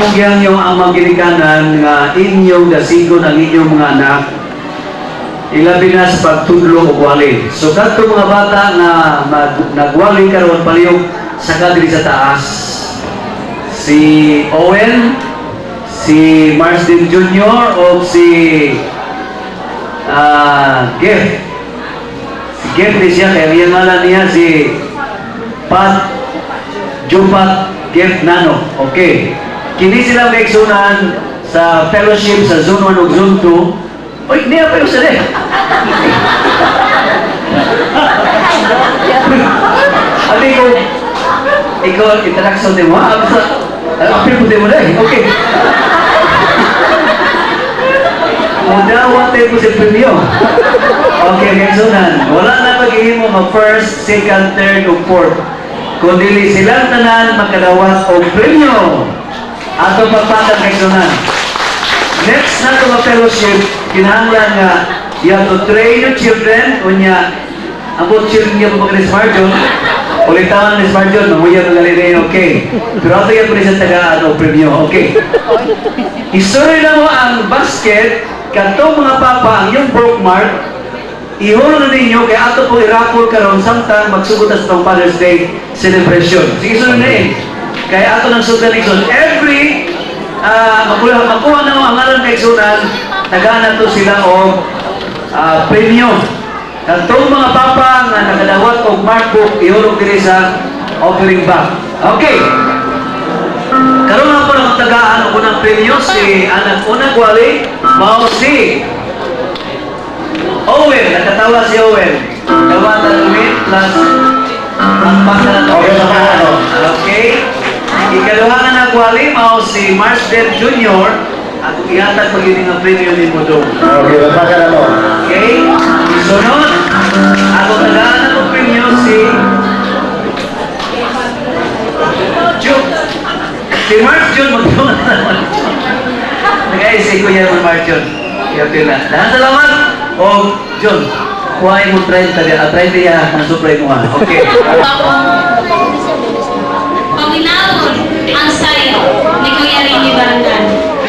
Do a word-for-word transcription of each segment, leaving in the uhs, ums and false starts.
ipamahagyan nyo ang mga ginikanan nga inyong dasigon ang inyong mga anak, ilabi na sa pagtudlo o wali. So kadto mga bata na nagwali karon palihog sa kadiri sa taas, si Owen, si Marsden Junior o si uh, Jeff. Si Jeff din siya, kaya yung ngalan niya si Pat Jupat Jeff Nano. Okay. Kini sila maigsunan sa fellowship sa Zone one o Zone two. Uy, niya pa yung sali. Abi ko, ikaw, interaction din mo. Apil po din mo na eh. Okay. Mudawat tayo po sa premyo. Okay, maigsunan. Wala na pag-ihim mo first, second, third, o fourth. Kundi silang tanan makadawat o premyo. Ato pagpatag maigsunan. Next na ito fellowship, kinahanglan nga you have to train your children. Unya, ang mga children niya po ni Smart John, ulitawan ni Smart John, mamuya ng galing, okay. Pero ato yan po rin sa tagaan o premyo, okay. Istory na mo ang basket, katong mga papa, ang yung bookmark, ihulog na ninyo, kaya ato po i-raffle karon samtang magsugod sa itong Father's Day celebration. Sige, sunod na eh. Kaya ato nang sudan ikson, every uh, makuha, makuha na mo ang ngalan na iksunan, nagana to sila o uh, premyo. Katong mga papa nga nakadawat o markbook, ihulog diri sa offering bag. Okay. Karon nga po ng tagaan o unang premyo, si anak unang wali, mao si Owen. Nakatawa si Owen. Gawa na lumit plus ang pangalan. Okay, sa pangalan. Okay. Ikaduha na nagwali, mao si Marsden Junior at ihatag pag-ibig ng premyo ni Modo. Okay, magpaka mo. Okay? Sunod, ako tagaan na ng premyo si Jun. Si Mars Jun, magtungan na naman. Nag-aisay ko yan ng Mars Jun. Iyapin na. Dahan salamat. O, Jun, kuhain mo treinta at treinta yan ang supply mo ha. Okay. Panginoon, ang sayo ni Kuya Rini Barangan.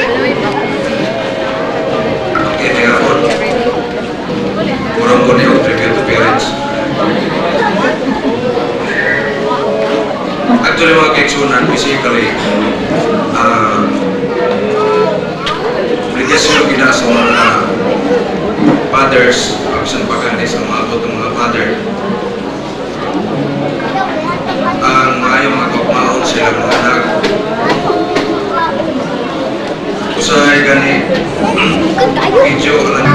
Okay, may ako. Kurang ko niyo, tribute to parents. Actually, mga kaigsunan, basically, uh, previous yung gina sa mga fathers, pagsan pagani sa mga abot ng mga father, ang maayong mga kapmaon sila mga anak. Usahay gani, video alam